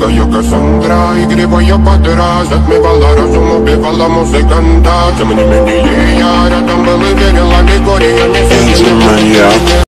дикая Кассандра. Игривая подра затмевала разум, убивала музыканта. Тем не менее я рядом был и верил аллегория.